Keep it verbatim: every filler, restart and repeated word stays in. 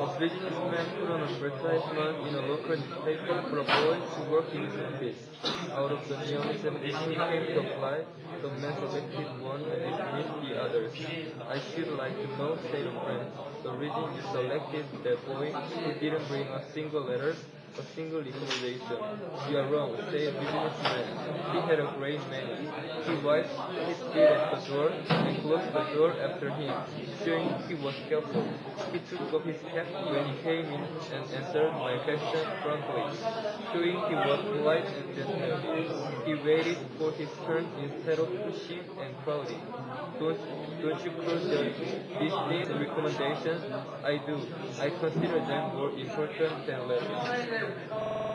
A businessman put on an advertisement in a local newspaper for a boy to work in his office. Out of the nearly seventy who came to apply, the man selected one and dismissed the others. I should like to know, said a friend, the reason you selected that boy who didn't bring a single letter, a single recommendation. You are wrong, said a businessman. He had a great many. He wiped his feet at the door and closed the door after him, showing he was careful. He took off his cap when he came in and answered my question frankly, showing he was polite and gentlemanly. He waited for his turn instead of pushing and crowding. Don't, don't you cross-judge these things recommendations? I do. I consider them more important than letters.